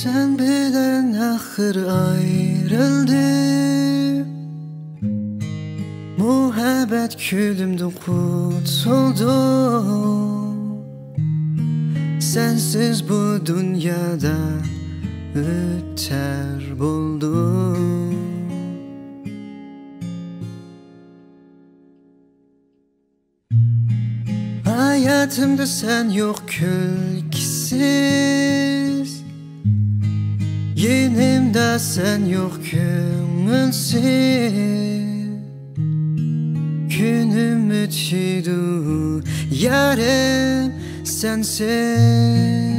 Sen bilen ahır ayrıldı. Muhabbet külümdü kutsuldu. Sensiz bu dünyada öter buldum. Hayatımda sen yok kölgesiz. Yenimde sen yok köngülsüz. Günüm ötüydü yarım sensiz.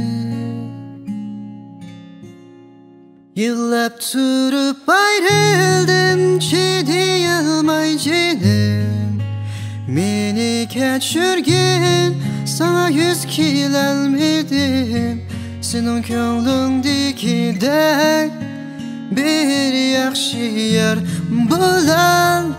Yıllap durup ayrıldım ki diyemeyeceğim. Beni geçirgin sana yüz kilelmedim. Senin könlündeki dek bir yaxşı yer bulan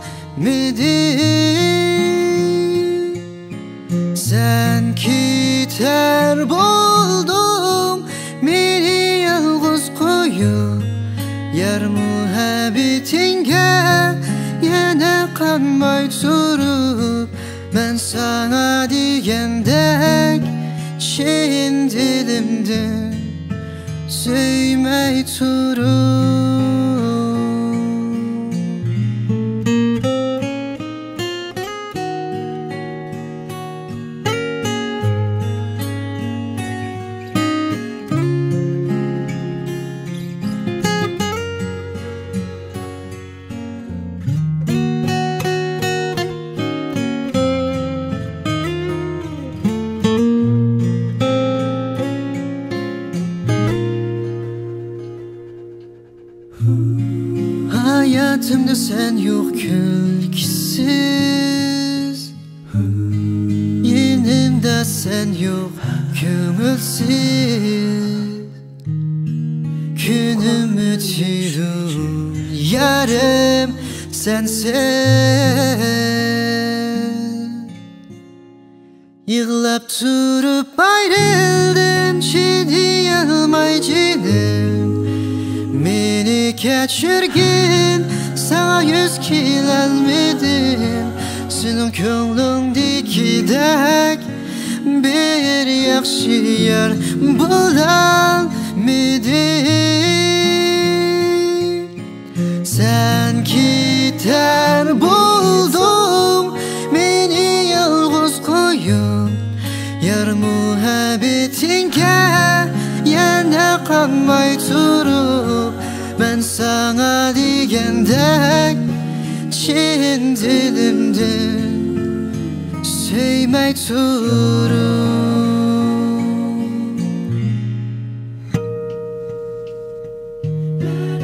midir? Sen gider buldum beni yalnız koyup. Yar muhabbetinge yine kanmay durup. Ben sana diyendek şeyin dilimde söymey durup. Hayatımda sen yok kölgesiz. Yenimde sen yok köngülsüz. Günüm ötüydü yarım sensiz. Yığlap durup ayrıldım ki diyemeyeceğim. Beni geçirgin sana yüz kilelmedim. Senin könlündeki dek bir yaxşı yer bulan midir? Sen gider buldum beni yalnız koyup. Yar muhabbetinge yine kanmay durup. Ben sana diyendek çin dilimde söymey durup.